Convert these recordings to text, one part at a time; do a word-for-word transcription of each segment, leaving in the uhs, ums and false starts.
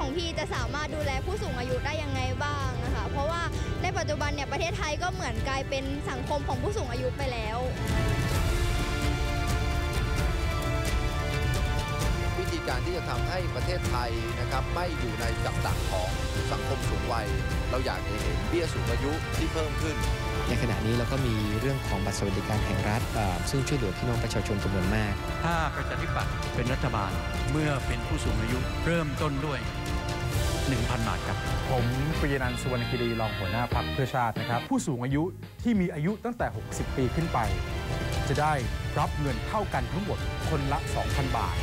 ของพี่จะสามารถดูแลผู้สูงอายุได้ยังไงบ้างนะคะเพราะว่าในปัจจุบันเนี่ยประเทศไทยก็เหมือนกลายเป็นสังคมของผู้สูงอายุไปแล้ววิธีการที่จะทำให้ประเทศไทยนะครับไม่อยู่ในกับดักของสังคมสูงวัยเราอยากเห็นเบี้ยสูงอายุที่เพิ่มขึ้นในขณะนี้เราก็มีเรื่องของบัตรสวัสดิการแห่งรัฐซึ่งช่วยเหลือพี่น้องประชาชนจำนวนมากถ้าประชาธิปัตย์เป็นรัฐบาลเมื่อเป็นผู้สูงอายุเริ่มต้นด้วย หนึ่งพัน บาทครับผมปริยนันท์ สุวรรณคีรีรองหัวหน้าพรรคเพื่อชาตินะครับผู้สูงอายุที่มีอายุตั้งแต่หกสิบปีขึ้นไปจะได้รับเงินเท่ากันทั้งหมดคนละ สองพัน บาท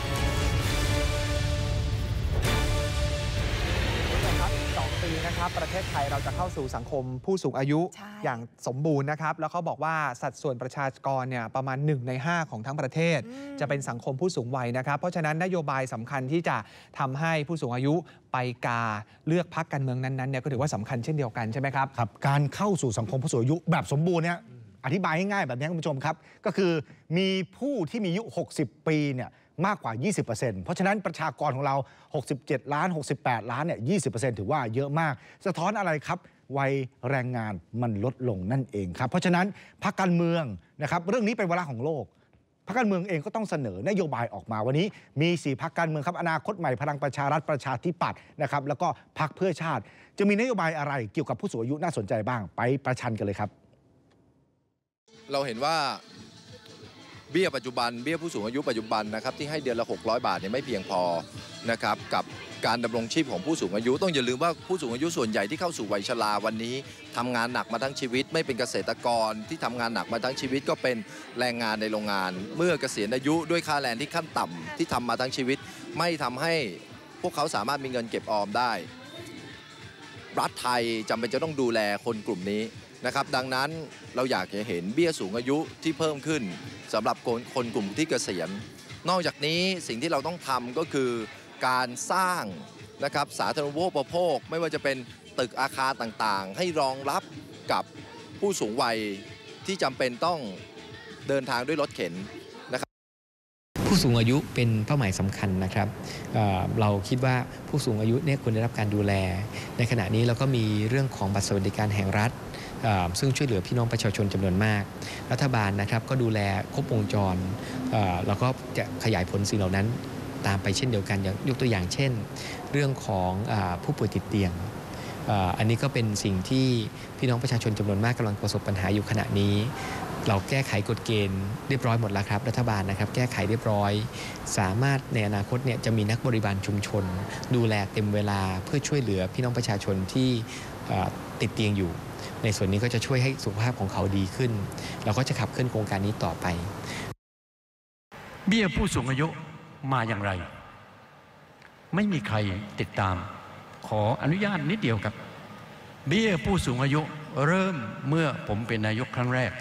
สองปีนะครับประเทศไทยเราจะเข้าสู่สังคมผู้สูงอายุอย่างสมบูรณ์นะครับแล้วเขาบอกว่าสัดส่วนประชากรเนี่ยประมาณหนึ่งในห้าของทั้งประเทศจะเป็นสังคมผู้สูงวัยนะครับเพราะฉะนั้นนโยบายสำคัญที่จะทำให้ผู้สูงอายุไปกาเลือกพรรคการเมืองนั้นๆเนี่ยก็ถือว่าสำคัญเช่นเดียวกันใช่ไหมครับครับการเข้าสู่สังคมผู้สูงอายุแบบสมบูรณ์เนี่ยอธิบายง่ายๆแบบนี้คุณผู้ชมครับก็คือมีผู้ที่มีอายุหกสิบปีเนี่ยมากกว่า ยี่สิบเปอร์เซ็นต์ เพราะฉะนั้นประชากรของเราหกสิบเจ็ดล้านหกสิบแปดล้านเนี่ย ยี่สิบเปอร์เซ็นต์ ถือว่าเยอะมากสะท้อนอะไรครับวัยแรงงานมันลดลงนั่นเองครับเพราะฉะนั้นพรรคการเมืองนะครับเรื่องนี้เป็นวาระของโลกพรรคการเมืองเองก็ต้องเสนอนโยบายออกมาวันนี้มีสี่พรรคการเมืองครับอนาคตใหม่พลังประชารัฐประชาธิปัตย์นะครับแล้วก็พรรคเพื่อชาติจะมีนโยบายอะไรเกี่ยวกับผู้สูงอายุน่าสนใจบ้างไปประชันกันเลยครับเราเห็นว่าเบี้ยปัจจุบันเบี้ยผู้สูงอายุปัจจุบันนะครับที่ให้เดือนละหกร้อยบาทเนี่ยไม่เพียงพอนะครับกับการดำรงชีพของผู้สูงอายุต้องอย่าลืมว่าผู้สูงอายุส่วนใหญ่ที่เข้าสู่วัยชราวันนี้ทำงานหนักมาทั้งชีวิตไม่เป็นเกษตรกรที่ทำงานหนักมาทั้งชีวิตก็เป็นแรงงานในโรงงานเมื่อเกษียณอายุด้วยค่าแรงที่ขั้นต่ำที่ทำมาทั้งชีวิตไม่ทำให้พวกเขาสามารถมีเงินเก็บออมได้รัฐไทยจำเป็นจะต้องดูแลคนกลุ่มนี้นะครับดังนั้นเราอยากจะเห็นเบี้ยสูงอายุที่เพิ่มขึ้นสำหรับคนกลุ่มที่เกษียณนอกจากนี้สิ่งที่เราต้องทำก็คือการสร้างนะครับสาธารณูปโภคไม่ว่าจะเป็นตึกอาคารต่างๆให้รองรับกับผู้สูงวัยที่จำเป็นต้องเดินทางด้วยรถเข็นนะครับผู้สูงอายุเป็นเป้าหมายสำคัญนะครับ เอ่อ เราคิดว่าผู้สูงอายุเนี่ยควรได้รับการดูแลในขณะนี้เราก็มีเรื่องของบัตรสวัสดิการแห่งรัฐซึ่งช่วยเหลือพี่น้องประชาชนจำนวนมากรัฐบาลนะครับก็ดูแลครบวงจรแล้วก็จะขยายผลสิ่งเหล่านั้นตามไปเช่นเดียวกันยกตัวอย่างเช่นเรื่องของผู้ป่วยติดเตียงอันนี้ก็เป็นสิ่งที่พี่น้องประชาชนจำนวนมากกำลังประสบปัญหาอยู่ขณะนี้เราแก้ไขกฎเกณฑ์เรียบร้อยหมดแล้วครับรัฐบาลนะครับแก้ไขเรียบร้อยสามารถในอนาคตเนี่ยจะมีนักบริบาลชุมชนดูแลเต็มเวลาเพื่อช่วยเหลือพี่น้องประชาชนที่ติดเตียงอยู่ในส่วนนี้ก็จะช่วยให้สุขภาพของเขาดีขึ้นเราก็จะขับเคลื่อนโครงการนี้ต่อไปเบี้ยผู้สูงอายุมาอย่างไรไม่มีใครติดตามขออนุญาตนิดเดียวครับเบี้ยผู้สูงอายุเริ่มเมื่อผมเป็นนายกครั้งแรก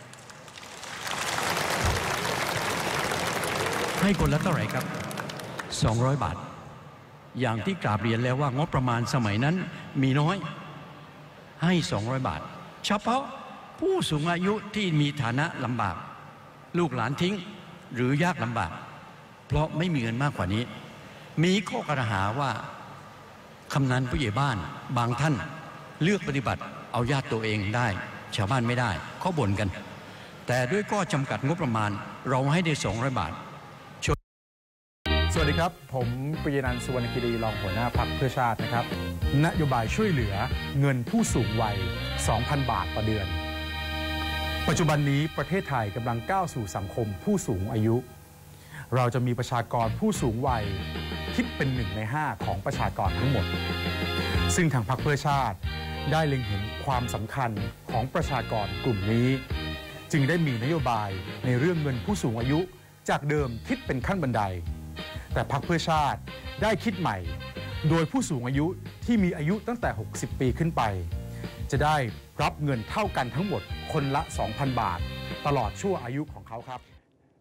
ให้คนละเท่าไหร่ครับสองร้อยบาทอย่างที่กราบเรียนแล้วว่างบประมาณสมัยนั้นมีน้อยให้สองร้อยบาทเฉพาะผู้สูงอายุที่มีฐานะลำบากลูกหลานทิ้งหรือยากลำบากเพราะไม่มีเงินมากกว่านี้มีข้อกล่าวหาว่าคำนันผู้ใหญ่บ้านบางท่านเลือกปฏิบัติเอาญาติตัวเองได้ชาวบ้านไม่ได้เขาบ่นกันแต่ด้วยข้อจำกัดงบประมาณเราให้ได้สองร้อยบาทสวัสดีครับผมปริยนันท์ สุวรรณคีรีรองหัวหน้าพรรคเพื่อชาตินะครับนโยบายช่วยเหลือเงินผู้สูงวัย สองพัน บาทต่อเดือนปัจจุบันนี้ประเทศไทยกำลังก้าวสู่สังคมผู้สูงอายุเราจะมีประชากรผู้สูงวัยคิดเป็นหนึ่งในห้าของประชากรทั้งหมดซึ่งทางพรรคเพื่อชาติได้เล็งเห็นความสำคัญของประชากรกลุ่มนี้จึงได้มีนโยบายในเรื่องเงินผู้สูงอายุจากเดิมคิดเป็นขั้นบันไดแต่พรรคเพื่อชาติได้คิดใหม่โดยผู้สูงอายุที่มีอายุตั้งแต่หกสิบปีขึ้นไปจะได้รับเงินเท่ากันทั้งหมดคนละ สองพัน บาทตลอดชั่วอายุของเขาครับ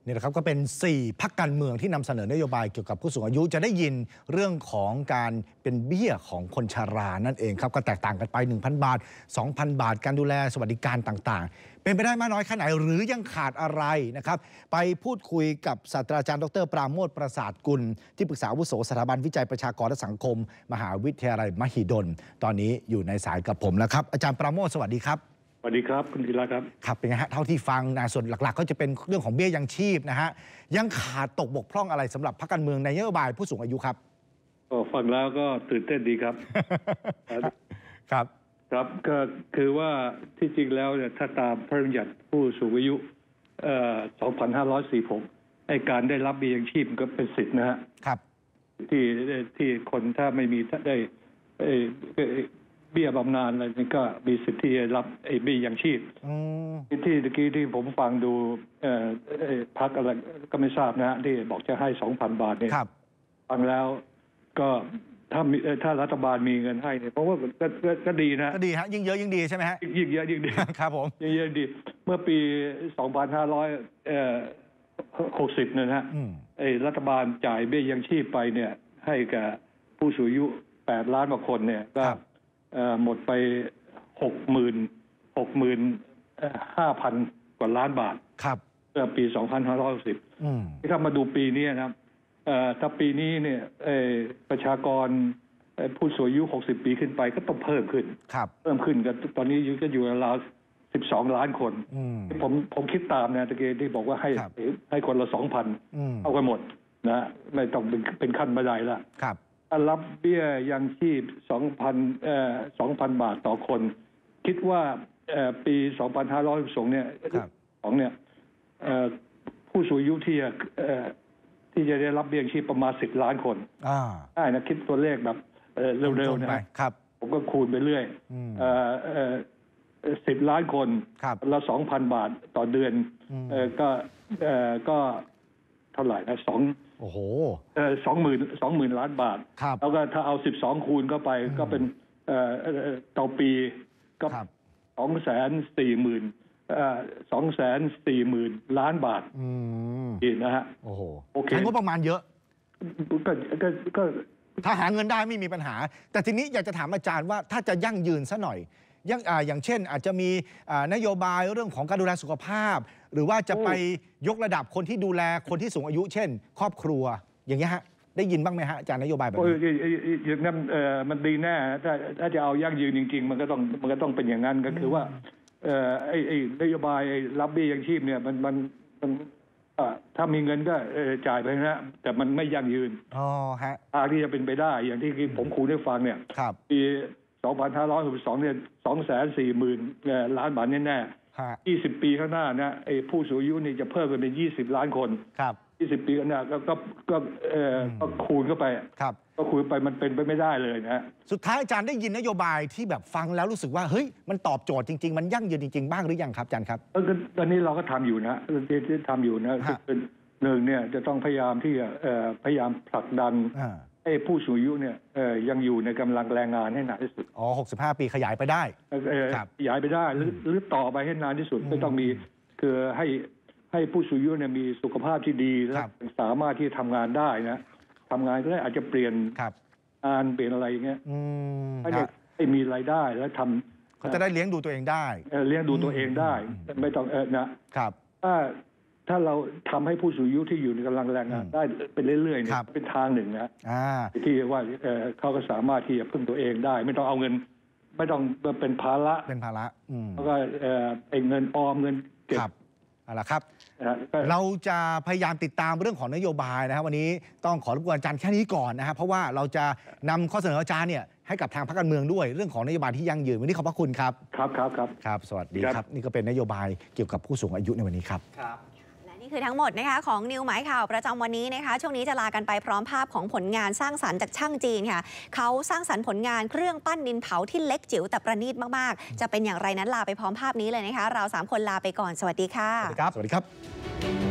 นี่แหละครับก็เป็นสี่พรรคการเมืองที่นำเสนอนโยบายเกี่ยวกับผู้สูงอายุจะได้ยินเรื่องของการเป็นเบี้ยของคนชรานั่นเองครับก็แตกต่างกันไป หนึ่งพัน บาท สองพัน บาทการดูแลสวัสดิการต่างๆเป็นไปได้มากน้อยแค่ไหนหรือยังขาดอะไรนะครับไปพูดคุยกับศาสตราจารย์ดรปราโมทย์ประสาทกุลที่ปรึกษาอาวุโสสถาบันวิจัยประชากรและสังคมมหาวิทยาลัยมหิดลตอนนี้อยู่ในสายกับผมแล้วครับอาจารย์ปราโมทย์สวัสดีครับสวัสดีครับคุณธีระครับครับเป็นไงฮะเท่าที่ฟังนะส่วนหลักๆก็จะเป็นเรื่องของเบี้ยยังชีพนะฮะยังขาดตกบกพร่องอะไรสำหรับพรรคการเมืองในนโยบายผู้สูงอายุครับก็ฟังแล้วก็ตื่นเต้นดีครับครับครับก็คือว่าที่จริงแล้วเนี่ยถ้าตามพระราชบัญญัติผู้สูงอายุเอ่อสองพันห้าร้อยสี่สิบหกไอ้การได้รับเบี้ยยังชีพก็เป็นสิทธินะฮะครับที่ที่คนถ้าไม่มีได้เบี้ยบำนาญอะไรนี่ก็มีสิทธิ์ที่จะรับไอ้เบี้ยยังชีพที่ตะกี้ที่ผมฟังดูพรรคอะไรก็ไม่ทราบนะฮะที่บอกจะให้ สองพัน บาทเนี่ยฟังแล้วก็ถ้าถ้ารัฐบาลมีเงินให้เนี่ยเพราะว่าก็ก็ดีนะก็ดีฮะยิ่งเยอะยิ่งดีใช่ไหมฮะยิ่งเยอะยิ่งดีครับผมยิ่งเยอะดีเมื่อปี สองพันห้าร้อยหกสิบ เนี่ยนะฮะไอ้รัฐบาลจ่ายเบี้ยยังชีพไปเนี่ยให้กับผู้สูงอายุแปดล้านกว่าคนเนี่ยก็หมดไปหกหมื่นหกหมื่นห้าพันกว่าล้านบาทครับเมื่อปีสองพันห้าร้อยหกสิบที่ถ้ามาดูปีนี้นะครับถ้าปีนี้เนี่ยประชากรผู้สูงอายุหกสิบปีขึ้นไปก็ต้องเพิ่มขึ้นเพิ่มขึ้นกันตอนนี้ก็อยู่ราวสิบสองล้านคนผมผมคิดตามนะตะเกียที่บอกว่าให้ให้คนละสองพันเอากันหมดนะไม่ต้องเป็นเป็นขั้นบันไดละรับเบี้ยยังชีพ สองพัน เอ่อ สองพัน บาทต่อคนคิดว่าปี สองพันห้าร้อยหกสิบสอง เนี่ยของเนี่ยผู้สูงอายุที่ที่จะได้รับเบี้ยยังชีพประมาณสิบล้านคนได้นะคิดตัวเลขแบบเร็วๆนะครับผมก็คูณไปเรื่อยสิบล้านคนละ สองพัน บาทต่อเดือนก็ก็เท่าไหร่นะสองโอ้โหเอ่อสองหมื่นสองหมื่นล้านบาทแล้วก็ถ้าเอาสิบสองคูณเข้าไปก็เป็นเอ่อต่อปีก็สองแสนสี่หมื่นเอ่อสองแสนสี่หมื่นล้านบาทอืมนะฮะโอ้โหโอเคงบประมาณเยอะก็ก็ก็ถ้าหาเงินได้ไม่มีปัญหาแต่ทีนี้อยากจะถามอาจารย์ว่าถ้าจะยั่งยืนซะหน่อยยังอ่าอย่างเช่นอาจจะมีนโยบายเรื่องของการดูแลสุขภาพหรือว่าจะไปยกระดับคนที่ดูแลคนที่สูงอายุเช่นครอบครัวอย่างเงี้ยฮะได้ยินบ้างไหมฮะอาจารย์นโยบายแบบนี้อย่างนั้นเออมันดีแน่ถ้าถ้าจะเอายั่งยืนจริงๆมันก็ต้องมันก็ต้องเป็นอย่างนั้นก็คือว่าเออไอ้ไอ้นโยบายรับเบี้ยยังชีพเนี่ยมันมันมันถ้ามีเงินก็จ่ายไปนะแต่มันไม่ยั่งยืนอ๋อฮะทางที่จะเป็นไปได้อย่างที่ผมคูณให้ฟังเนี่ยปีสองพันห้าร้อยหกสิบสอง เนี่ย สองแสนสี่หมื่น ล้านบาทแน่ๆยี่สิบปีข้างหน้านะไอ้ผู้สูงอายุนี่จะเพิ่มเป็นยี่สิบล้านคนครับยี่สิบปีข้างหน้าก็ก็ก็เอ่อก็คูณเข้าไปครับก็คูณไปมันเป็นไปไม่ได้เลยนะสุดท้ายอาจารย์ได้ยินนโยบายที่แบบฟังแล้วรู้สึกว่าเฮ้ยมันตอบโจทย์จริงๆมันยั่งยืนจริงๆบ้างหรือยังครับอาจารย์ครับตอนนี้เราก็ทำอยู่นะที่ทำอยู่นะเป็นหนึ่งเนี่ยจะต้องพยายามที่จะพยายามผลักดันไอ้ผู้สูงอายุเนี่ยยังอยู่ในกำลังแรงงานให้นานที่สุดอ๋อหกสิบห้าปีขยายไปได้ขยายไปได้หรือหรือต่อไปให้นานที่สุดไม่ต้องมีคือให้ให้ผู้สูงอายุเนี่ยมีสุขภาพที่ดีและสามารถที่ทำงานได้นะทำงานก็ได้อาจจะเปลี่ยนงานเปลี่ยนอะไรอย่างเงี้ยให้ให้มีรายได้แล้วทำเขาจะได้เลี้ยงดูตัวเองได้เลี้ยงดูตัวเองได้ไม่ต้องเออนะครับถ้าถ้าเราทำให้ผู้สูงอายุที่อยู่ในกำลังแรงงานได้เป็นเรื่อยๆเนี่ยเป็นทางหนึ่งนะที่ว่าเขาก็สามารถที่จะพึ่งตัวเองได้ไม่ต้องเอาเงินไม่ต้องเป็นภาระเป็นภาระแล้วก็ไอ้เงินออมเงินเก็บเอาละครับเราจะพยายามติดตามเรื่องของนโยบายนะครับวันนี้ต้องขอรบกวนอาจารย์แค่นี้ก่อนนะครับเพราะว่าเราจะนำข้อเสนออาจารย์เนี่ยให้กับทางพรรคการเมืองด้วยเรื่องของนโยบายที่ยั่งยืนวันนี้ขอบพระคุณครับครับครับครับครับสวัสดีครับนี่ก็เป็นนโยบายเกี่ยวกับผู้สูงอายุในวันนี้ครับครับนี่คือทั้งหมดนะคะของนิวหมายข่าวประจำวันนี้นะคะช่วงนี้จะลากันไปพร้อมภาพของผลงานสร้างสรรค์จากช่างจีนค่ะเขาสร้างสรรค์ผลงานเครื่องปั้นดินเผาที่เล็กจิ๋วแต่ประณีตมากๆจะเป็นอย่างไรนั้นลาไปพร้อมภาพนี้เลยนะคะเราสามคนลาไปก่อนสวัสดีค่ะสวัสดีครับสวัสดีครับ